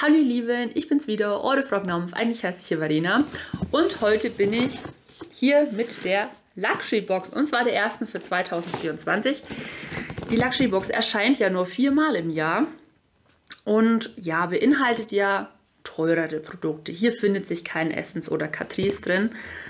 Hallo ihr Lieben, ich bin's wieder, eure Frau Gnampf, eigentlich heiße ich hier Verena und heute bin ich hier mit der Luxury Box und zwar der ersten für 2024. Die Luxury Box erscheint ja nur 4-mal im Jahr und ja, beinhaltet ja teurere Produkte. Hier findet sich kein Essence oder Catrice drin.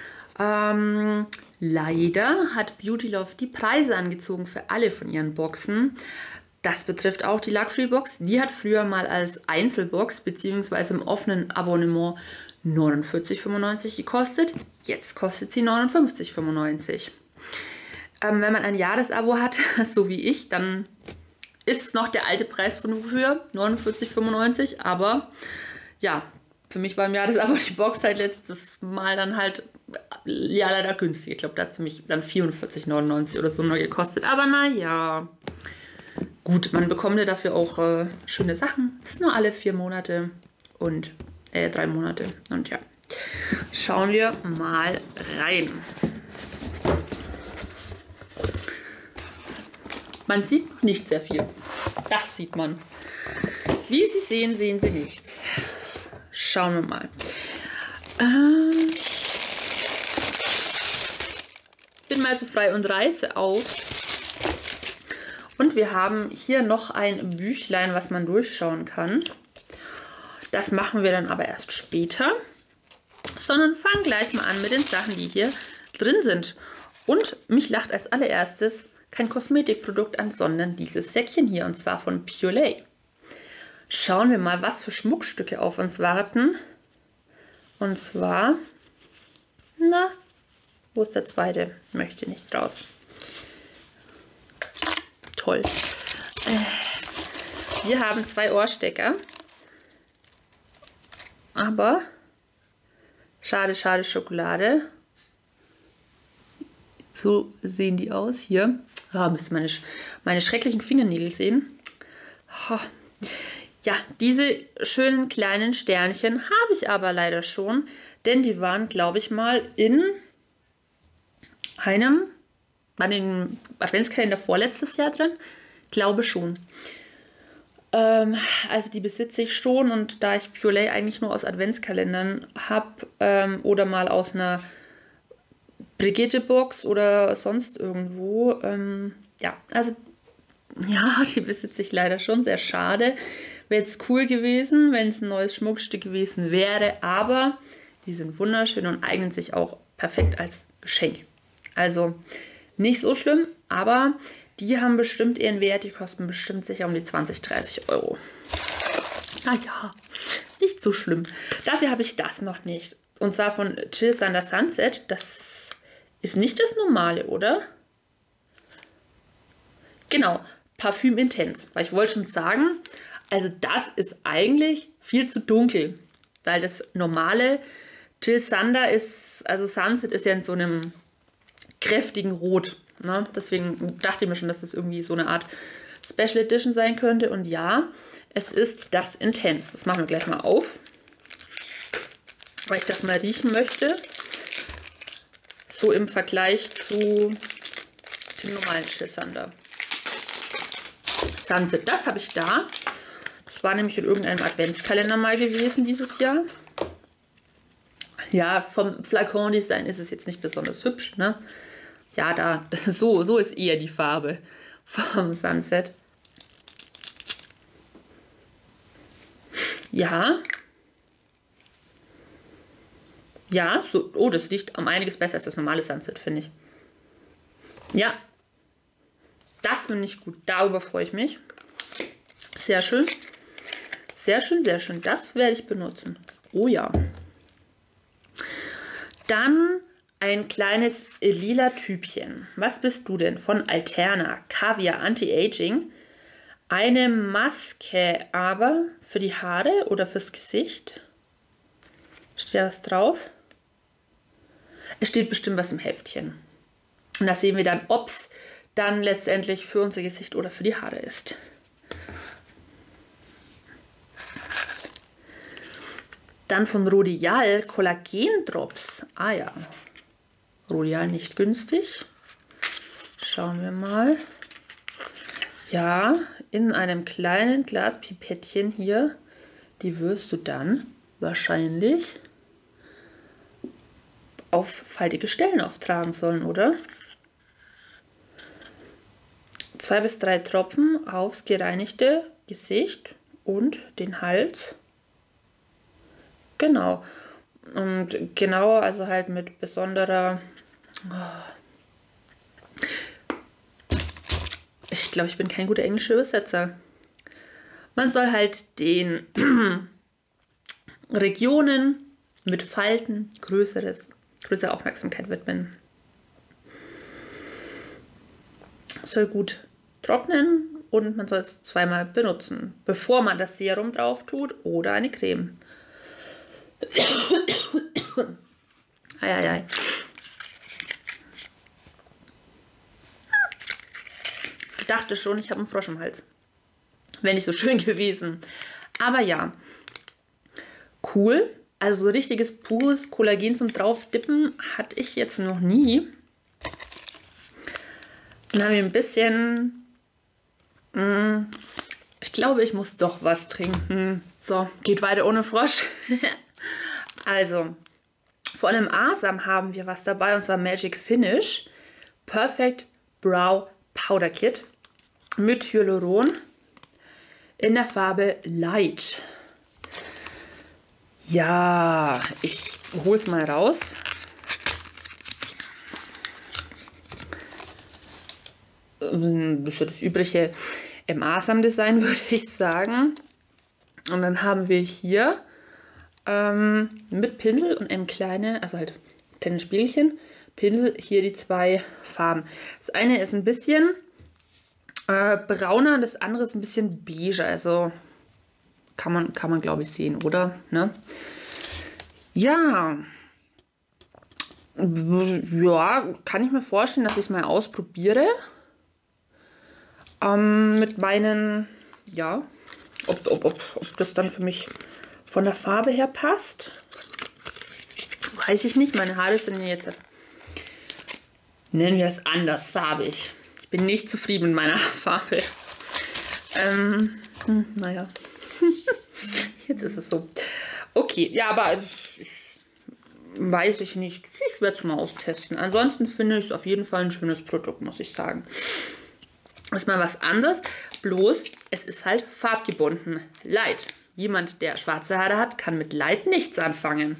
Leider hat Beauty-Love die Preise angezogen für alle von ihren Boxen. Das betrifft auch die Luxury Box. Die hat früher mal als Einzelbox bzw. im offenen Abonnement 49,95 gekostet. Jetzt kostet sie 59,95. Wenn man ein Jahresabo hat, so wie ich, dann ist es noch der alte Preis von früher, 49,95. Aber ja, für mich war im Jahresabo die Box halt letztes Mal dann halt ja leider günstig. Ich glaube, da hat es mich dann 44,99 oder so nur gekostet. Aber naja. Gut, man bekommt ja dafür auch schöne Sachen. Das ist nur alle 4 Monate und 3 Monate. Und ja, schauen wir mal rein. Man sieht noch nicht sehr viel. Das sieht man. Wie Sie sehen, sehen Sie nichts. Schauen wir mal. Bin mal so frei und reiße auf. Und wir haben hier noch ein Büchlein, was man durchschauen kann. Das machen wir dann aber erst später. Sondern fangen gleich mal an mit den Sachen, die hier drin sind. Und mich lacht als allererstes kein Kosmetikprodukt an, sondern dieses Säckchen hier. Und zwar von Piolet. Schauen wir mal, was für Schmuckstücke auf uns warten. Und zwar, na, wo ist der zweite? Möchte nicht raus. Toll. Wir haben 2 Ohrstecker. Aber schade, schade Schokolade. So sehen die aus hier. Oh, müsst ihr meine schrecklichen Fingernägel sehen. Oh. Ja, diese schönen kleinen Sternchen habe ich aber leider schon. Denn die waren, glaube ich mal, in einem... War den Adventskalender vorletztes Jahr drin? Glaube schon. Also die besitze ich schon und da ich Piolet eigentlich nur aus Adventskalendern habe oder mal aus einer Brigitte-Box oder sonst irgendwo, ja, also ja, die besitze ich leider schon, sehr schade. Wäre jetzt cool gewesen, wenn es ein neues Schmuckstück gewesen wäre, aber die sind wunderschön und eignen sich auch perfekt als Geschenk. Also nicht so schlimm, aber die haben bestimmt ihren Wert. Die kosten bestimmt sicher um die 20, 30 Euro. Naja, nicht so schlimm. Dafür habe ich das noch nicht. Und zwar von Jill Sander Sunset. Das ist nicht das normale, oder? Genau, Parfüm Intense. Weil ich wollte schon sagen, also das ist eigentlich viel zu dunkel. Weil das normale Jill Sander ist, also Sunset ist ja in so einem kräftigen Rot. Ne? Deswegen dachte ich mir schon, dass das irgendwie so eine Art Special Edition sein könnte. Und ja, es ist das Intense. Das machen wir gleich mal auf, weil ich das mal riechen möchte. So im Vergleich zu dem normalen Jill Sander Sunset. Das habe ich da. Das war nämlich in irgendeinem Adventskalender mal gewesen dieses Jahr. Ja, vom Flakon-Design ist es jetzt nicht besonders hübsch, ne? Ja, so ist eher die Farbe vom Sunset. Ja. Ja, so, oh, das riecht um einiges besser als das normale Sunset, finde ich. Ja. Das finde ich gut. Darüber freue ich mich. Sehr schön. Sehr schön, sehr schön. Das werde ich benutzen. Oh ja. Dann ein kleines lila Typchen. Was bist du denn? Von Alterna. Caviar Anti-Aging. Eine Maske, aber für die Haare oder fürs Gesicht? Steht da was drauf? Es steht bestimmt was im Heftchen. Und da sehen wir dann, ob es dann letztendlich für unser Gesicht oder für die Haare ist. Dann von Rodial Kollagen Drops. Ah ja. Rodial nicht günstig. Schauen wir mal. Ja, in einem kleinen Glaspipettchen hier die wirst du dann wahrscheinlich auf faltige Stellen auftragen sollen, oder? 2 bis 3 Tropfen aufs gereinigte Gesicht und den Hals. Genau. Und genauer, also halt mit besonderer... Ich glaube, ich bin kein guter englischer Übersetzer. Man soll halt den Regionen mit Falten größere Aufmerksamkeit widmen. Es soll gut trocknen und man soll es zweimal benutzen, bevor man das Serum drauf tut oder eine Creme. Eieiei. Ich dachte schon, ich habe einen Frosch im Hals. Wäre nicht so schön gewesen. Aber ja, cool. Also so richtiges pures Kollagen zum Draufdippen hatte ich jetzt noch nie. Dann haben wir ein bisschen... Ich glaube, ich muss doch was trinken. So, geht weiter ohne Frosch. Also, vor allem Asam haben wir was dabei, und zwar Magic Finish Perfect Brow Powder Kit mit Hyaluron in der Farbe Light. Ja, ich hole es mal raus. Ein bisschen das übliche im Asam-Design, würde ich sagen. Und dann haben wir hier mit Pinsel und einem kleinen, also halt kleinen Spiegelchen, Pinsel, hier die 2 Farben. Das eine ist ein bisschen brauner, das andere ist ein bisschen beige, also kann man glaube ich sehen, oder? Ne? Ja. Ja, kann ich mir vorstellen, dass ich es mal ausprobiere. Mit meinen, ja, ob das dann für mich von der Farbe her passt. Weiß ich nicht, meine Haare sind jetzt, nennen wir es andersfarbig. Ich bin nicht zufrieden mit meiner Farbe. Naja, jetzt ist es so. Okay, ja, aber weiß ich nicht. Ich werde es mal austesten. Ansonsten finde ich es auf jeden Fall ein schönes Produkt, muss ich sagen. Ist mal was anderes, bloß es ist halt farbgebunden. Light. Jemand, der schwarze Haare hat, kann mit Light nichts anfangen.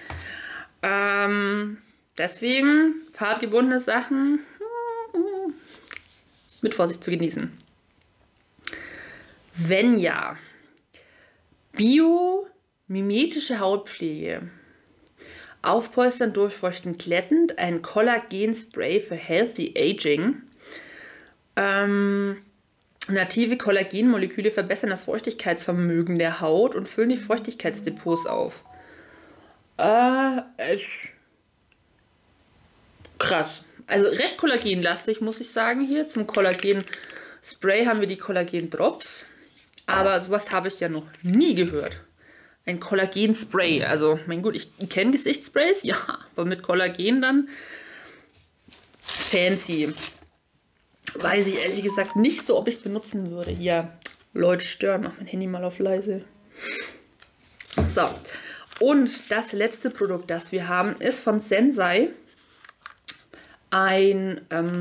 Deswegen farbgebundene Sachen mit Vorsicht zu genießen. Wenn ja, biomimetische Hautpflege, aufpolstern, durchfeuchten, glättend, ein Kollagen-Spray für Healthy Aging. Native Kollagenmoleküle verbessern das Feuchtigkeitsvermögen der Haut und füllen die Feuchtigkeitsdepots auf. Krass. Also recht kollagenlastig, muss ich sagen hier. Zum Kollagen-Spray haben wir die Kollagen-Drops. Aber sowas habe ich ja noch nie gehört. Ein Kollagen-Spray. Also, mein Gott, ich kenne Gesichtssprays, ja, aber mit Kollagen dann fancy. Weiß ich ehrlich gesagt nicht so, ob ich es benutzen würde. Hier, Leute stören, mach mein Handy mal auf leise. So, und das letzte Produkt, das wir haben, ist von Sensai. Ein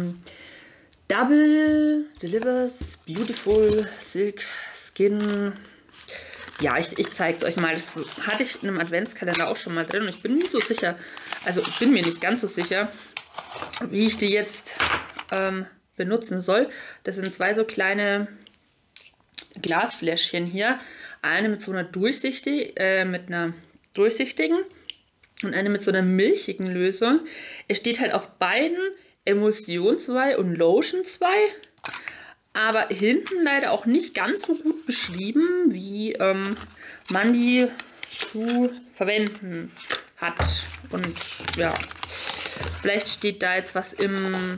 Double Delivers Beautiful Silk Skin. Ja, ich zeige es euch mal. Das hatte ich in einem Adventskalender auch schon mal drin. Und ich bin nicht so sicher, also ich bin mir nicht ganz so sicher, wie ich die jetzt benutzen soll. Das sind 2 so kleine Glasfläschchen hier. Eine mit so einer durchsichtigen und eine mit so einer milchigen Lösung. Es steht halt auf beiden Emulsion 2 und Lotion 2. Aber hinten leider auch nicht ganz so gut beschrieben, wie man die zu verwenden hat. Und ja, vielleicht steht da jetzt was im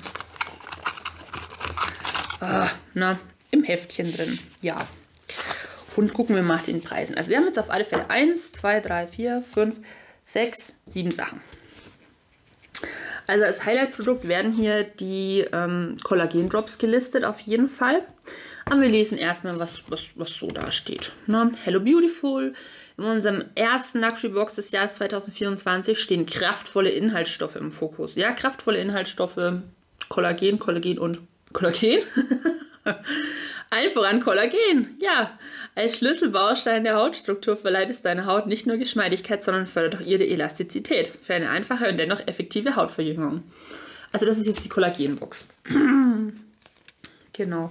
Heftchen drin. Ja. Und gucken wir mal nach den Preisen. Also wir haben jetzt auf alle Fälle 1, 2, 3, 4, 5, 6, 7 Sachen. Also als Highlight-Produkt werden hier die Kollagen-Drops gelistet, auf jeden Fall. Aber wir lesen erstmal, was so da steht. Ne? Hello Beautiful. In unserem ersten Luxury Box des Jahres 2024 stehen kraftvolle Inhaltsstoffe im Fokus. Ja, kraftvolle Inhaltsstoffe, Kollagen und Kollagen? Allen voran Kollagen. Ja, als Schlüsselbaustein der Hautstruktur verleiht es deiner Haut nicht nur Geschmeidigkeit, sondern fördert auch ihre Elastizität für eine einfache und dennoch effektive Hautverjüngung. Also das ist jetzt die Kollagenbox. Genau.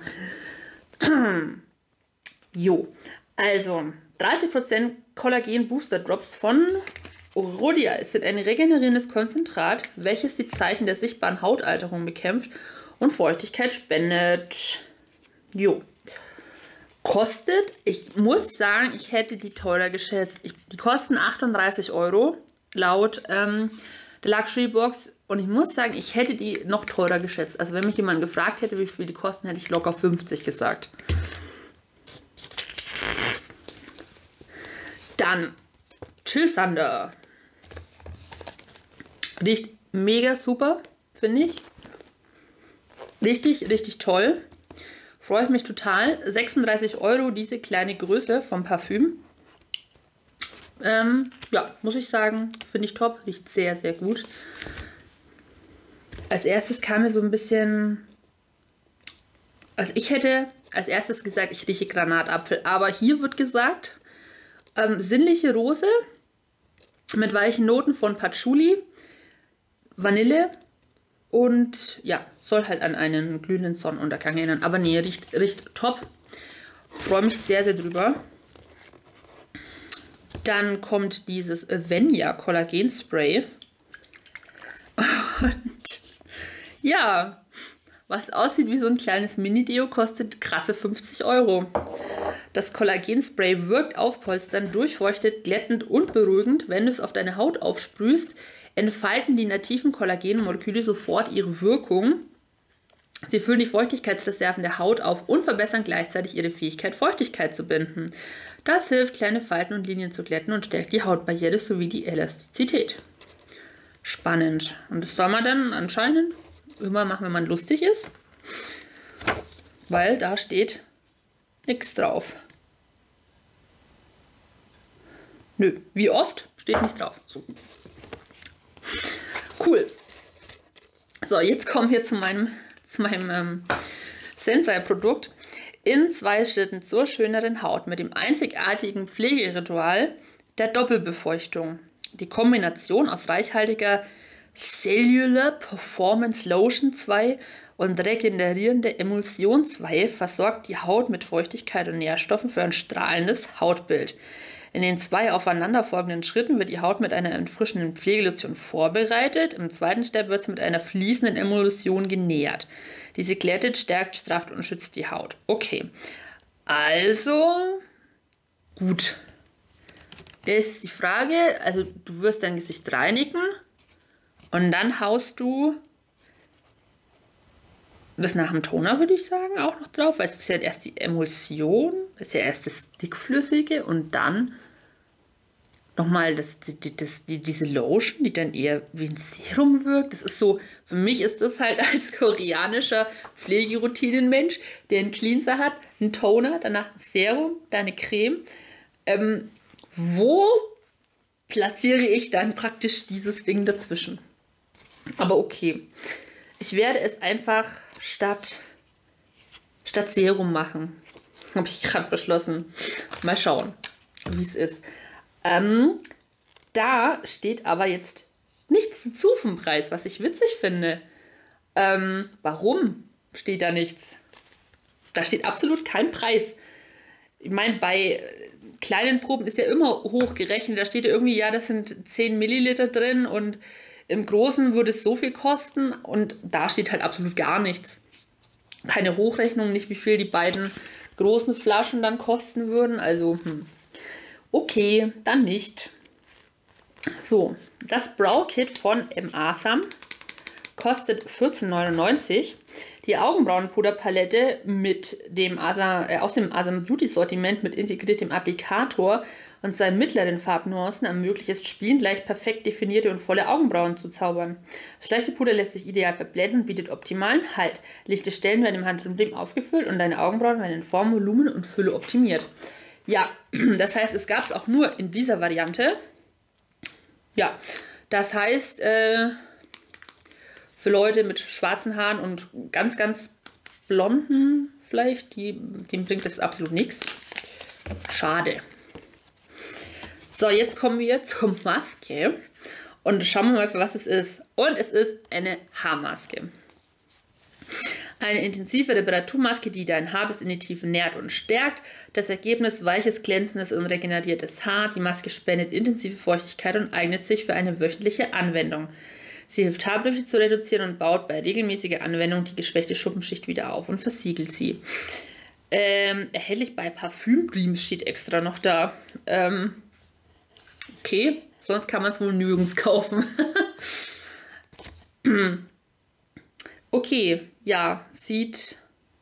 Jo, also 30% Kollagen Booster Drops von Rodial sind ein regenerierendes Konzentrat, welches die Zeichen der sichtbaren Hautalterung bekämpft und Feuchtigkeit spendet. Jo. Kostet, ich muss sagen, ich hätte die teurer geschätzt. Die kosten 38 € laut der Luxury Box. Und ich muss sagen, ich hätte die noch teurer geschätzt. Also wenn mich jemand gefragt hätte, wie viel die kosten, hätte ich locker 50 gesagt. Dann Chill Thunder. Riecht mega super, finde ich. Richtig, richtig toll. Freue ich mich total. 36 € diese kleine Größe vom Parfüm. Ja, muss ich sagen, finde ich top. Riecht sehr, sehr gut. Als erstes kam mir so ein bisschen... Also ich hätte als erstes gesagt, ich rieche Granatapfel. Aber hier wird gesagt, sinnliche Rose mit weichen Noten von Patchouli, Vanille und ja, soll halt an einen glühenden Sonnenuntergang erinnern. Aber nee, riecht top. Freue mich sehr, sehr drüber. Dann kommt dieses Venya Kollagen Spray. Und ja, was aussieht wie so ein kleines Mini-Deo, kostet krasse 50 €. Das Kollagenspray wirkt aufpolsternd, durchfeuchtet, glättend und beruhigend. Wenn du es auf deine Haut aufsprühst, entfalten die nativen Kollagenmoleküle sofort ihre Wirkung. Sie füllen die Feuchtigkeitsreserven der Haut auf und verbessern gleichzeitig ihre Fähigkeit, Feuchtigkeit zu binden. Das hilft, kleine Falten und Linien zu glätten und stärkt die Hautbarriere sowie die Elastizität. Spannend. Und das soll man dann anscheinend immer machen, wenn man lustig ist. Weil da steht nichts drauf. Nö, wie oft? Steht nicht drauf. So. Cool. So, jetzt kommen wir zu meinem Sensei-Produkt. In 2 Schritten zur schöneren Haut mit dem einzigartigen Pflegeritual der Doppelbefeuchtung. Die Kombination aus reichhaltiger Cellular Performance Lotion 2 und regenerierende Emulsion 2 versorgt die Haut mit Feuchtigkeit und Nährstoffen für ein strahlendes Hautbild. In den 2 aufeinanderfolgenden Schritten wird die Haut mit einer erfrischenden Pflegelotion vorbereitet. Im zweiten Step wird sie mit einer fließenden Emulsion genährt. Diese glättet, stärkt, strafft und schützt die Haut. Okay, also gut. Ist die Frage, also du wirst dein Gesicht reinigen und dann haust du das nach dem Toner, würde ich sagen, auch noch drauf, weil es ist ja erst die Emulsion, das ist ja erst das Dickflüssige und dann nochmal diese Lotion, die dann eher wie ein Serum wirkt. Das ist so, für mich ist das halt als koreanischer Pflegeroutinenmensch, der einen Cleanser hat, einen Toner, danach ein Serum, dann eine Creme. Wo platziere ich dann praktisch dieses Ding dazwischen? Aber okay, ich werde es einfach statt Serum machen. Habe ich gerade beschlossen. Mal schauen, wie es ist. Da steht aber jetzt nichts dazu vom Preis, was ich witzig finde. Warum steht da nichts? Da steht absolut kein Preis. Ich meine, bei kleinen Proben ist ja immer hochgerechnet. Da steht ja irgendwie, ja, das sind 10 Milliliter drin und im Großen würde es so viel kosten und da steht halt absolut gar nichts. Keine Hochrechnung, nicht wie viel die beiden großen Flaschen dann kosten würden. Also, okay, dann nicht. So, das Brow Kit von M. Asam kostet 14,99 €. Die Augenbrauenpuderpalette mit dem aus dem Asam Beauty Sortiment mit integriertem Applikator und seinen mittleren Farbnuancen ermöglicht es Spielen leicht perfekt definierte und volle Augenbrauen zu zaubern. Das leichte Puder lässt sich ideal verblenden und bietet optimalen Halt. Lichte Stellen werden im Handrücken aufgefüllt und deine Augenbrauen werden in Form, Volumen und Fülle optimiert. Ja, das heißt, es gab es auch nur in dieser Variante. Ja, das heißt, für Leute mit schwarzen Haaren und ganz, ganz blonden vielleicht, dem bringt das absolut nichts. Schade. So, jetzt kommen wir zur Maske und schauen wir mal, für was es ist. Und es ist eine Haarmaske. Eine intensive Reparaturmaske, die dein Haar bis in die Tiefe nährt und stärkt. Das Ergebnis: weiches, glänzendes und regeneriertes Haar. Die Maske spendet intensive Feuchtigkeit und eignet sich für eine wöchentliche Anwendung. Sie hilft, Haarbrüche zu reduzieren und baut bei regelmäßiger Anwendung die geschwächte Schuppenschicht wieder auf und versiegelt sie. Erhältlich bei Parfüm Dreams steht extra noch da. Okay, sonst kann man es wohl nirgends kaufen. Okay, ja, sieht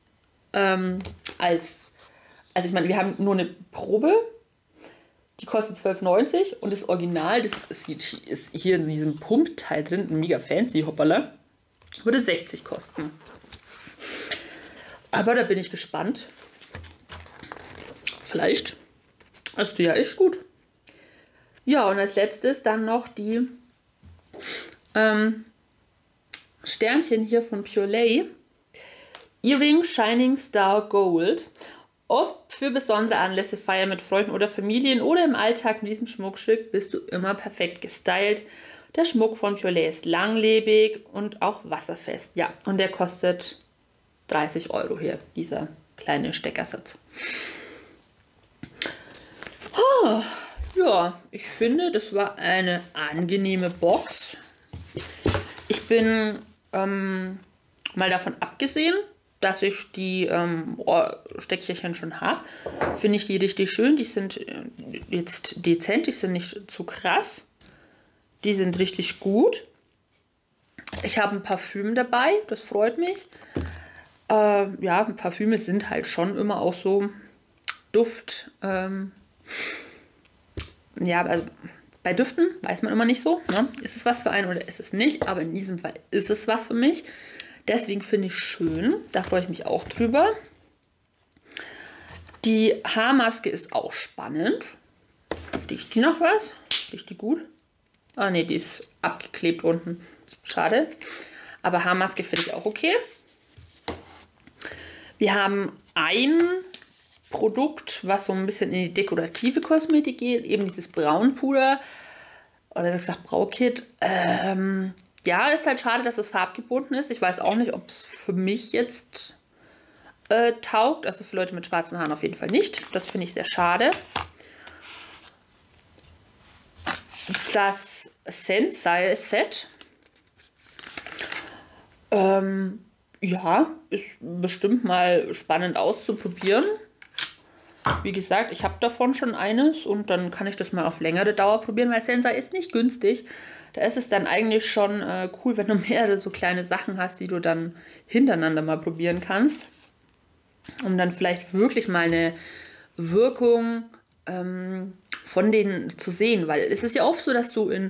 also ich meine, wir haben nur eine Probe, die kostet 12,90 und das Original, das ist hier in diesem Pumpteil drin, mega fancy, hoppala, würde 60 kosten. Aber da bin ich gespannt. Vielleicht ist die ja echt gut. Ja, und als letztes dann noch die Sternchen hier von Pure Lay. Earring Shining Star Gold. Oft für besondere Anlässe, Feiern mit Freunden oder Familien oder im Alltag mit diesem Schmuckstück bist du immer perfekt gestylt. Der Schmuck von Pure Lay ist langlebig und auch wasserfest. Ja, und der kostet 30 € hier, dieser kleine Steckersatz. Oh, ja, ich finde, das war eine angenehme Box. Ich bin mal davon abgesehen, dass ich die Steckchen schon habe, finde ich die richtig schön. Die sind jetzt dezent, die sind nicht zu krass. Die sind richtig gut. Ich habe ein Parfüm dabei, das freut mich. Ja, Parfüme sind halt schon immer auch so Duft. Ja, also bei Düften weiß man immer nicht so, ne? Ist es was für einen oder ist es nicht? Aber in diesem Fall ist es was für mich. Deswegen finde ich schön. Da freue ich mich auch drüber. Die Haarmaske ist auch spannend. Riecht die noch was? Riecht die gut? Ah ne, die ist abgeklebt unten. Schade. Aber Haarmaske finde ich auch okay. Wir haben ein Produkt, was so ein bisschen in die dekorative Kosmetik geht. Eben dieses Braunpuder. Oder wie gesagt, Braukit. Ja, ist halt schade, dass es farbgebunden ist. Ich weiß auch nicht, ob es für mich jetzt taugt. Also für Leute mit schwarzen Haaren auf jeden Fall nicht. Das finde ich sehr schade. Das Sensei Set. Ja, ist bestimmt mal spannend auszuprobieren. Wie gesagt, ich habe davon schon eines und dann kann ich das mal auf längere Dauer probieren, weil Sensei ist nicht günstig. Da ist es dann eigentlich schon cool, wenn du mehrere so kleine Sachen hast, die du dann hintereinander mal probieren kannst. Um dann vielleicht wirklich mal eine Wirkung von denen zu sehen. Weil es ist ja oft so, dass du in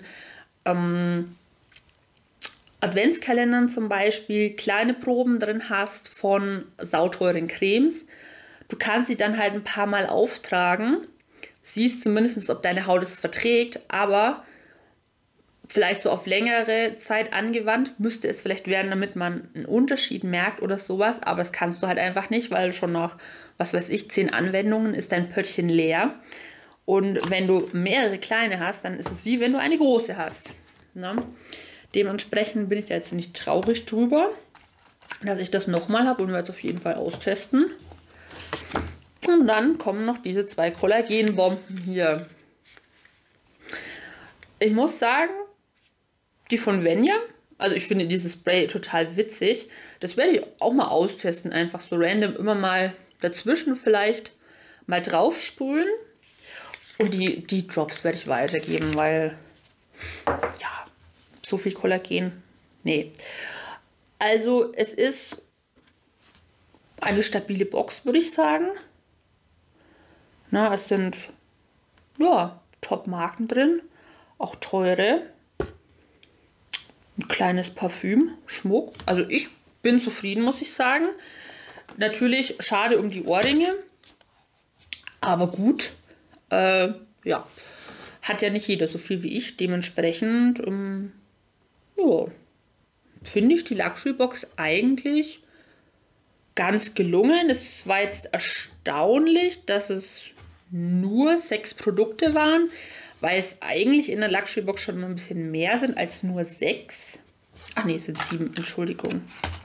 Adventskalendern zum Beispiel kleine Proben drin hast von sauteuren Cremes. Du kannst sie dann halt ein paar Mal auftragen. Siehst zumindest, ob deine Haut es verträgt, aber vielleicht so auf längere Zeit angewandt, müsste es vielleicht werden, damit man einen Unterschied merkt oder sowas. Aber das kannst du halt einfach nicht, weil schon nach, was weiß ich, 10 Anwendungen ist dein Pöttchen leer. Und wenn du mehrere kleine hast, dann ist es wie wenn du eine große hast. Ne? Dementsprechend bin ich da jetzt nicht traurig drüber, dass ich das nochmal habe und werde es auf jeden Fall austesten. Und dann kommen noch diese 2 Kollagenbomben hier. Ich muss sagen, die von Venya, also ich finde dieses Spray total witzig. Das werde ich auch mal austesten, einfach so random immer mal dazwischen vielleicht mal drauf sprühen. Und die Drops werde ich weitergeben, weil ja, so viel Kollagen, nee. Also es ist eine stabile Box, würde ich sagen. Na, es sind ja, Top-Marken drin. Auch teure. Ein kleines Parfüm, Schmuck. Also ich bin zufrieden, muss ich sagen. Natürlich schade um die Ohrringe. Aber gut. Ja. Hat ja nicht jeder so viel wie ich. Dementsprechend, ja, finde ich die Luxury Box eigentlich ganz gelungen. Es war jetzt erstaunlich, dass es nur 6 Produkte waren, weil es eigentlich in der Luxury Box schon mal ein bisschen mehr sind als nur 6. Ach nee, es sind 7, Entschuldigung.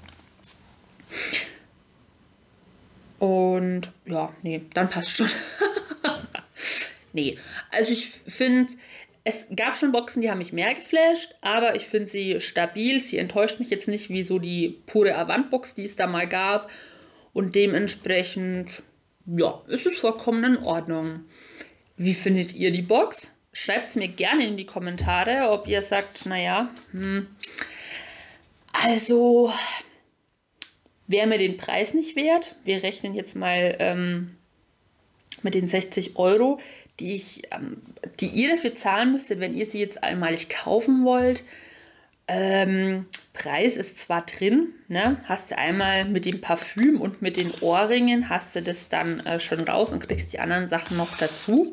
Und ja, nee, dann passt schon. Nee, also ich finde, es gab schon Boxen, die haben mich mehr geflasht, aber ich finde sie stabil. Sie enttäuscht mich jetzt nicht wie so die pure Avant-Box, die es da mal gab. Und dementsprechend, ja, ist es vollkommen in Ordnung. Wie findet ihr die Box? Schreibt es mir gerne in die Kommentare, ob ihr sagt, naja, also wäre mir den Preis nicht wert. Wir rechnen jetzt mal mit den 60 Euro, die ihr dafür zahlen müsstet, wenn ihr sie jetzt einmalig kaufen wollt. Preis ist zwar drin, ne? Hast du einmal mit dem Parfüm und mit den Ohrringen, hast du das dann schon raus und kriegst die anderen Sachen noch dazu.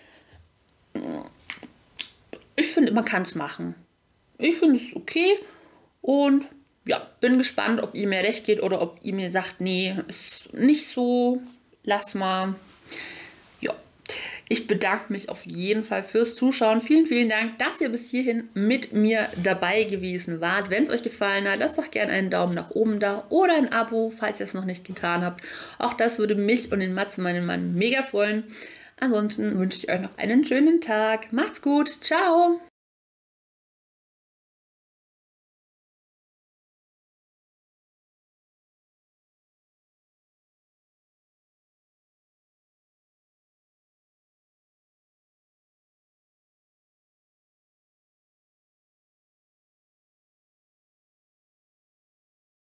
Ich finde, man kann es machen. Ich finde es okay und ja, bin gespannt, ob ihr mir recht geht oder ob ihr mir sagt, nee, ist nicht so, lass mal. Ja, ich bedanke mich auf jeden Fall fürs Zuschauen. Vielen, vielen Dank, dass ihr bis hierhin mit mir dabei gewesen wart. Wenn es euch gefallen hat, lasst doch gerne einen Daumen nach oben da oder ein Abo, falls ihr es noch nicht getan habt. Auch das würde mich und den Matze, meinen Mann, mega freuen. Ansonsten wünsche ich euch noch einen schönen Tag. Macht's gut. Ciao.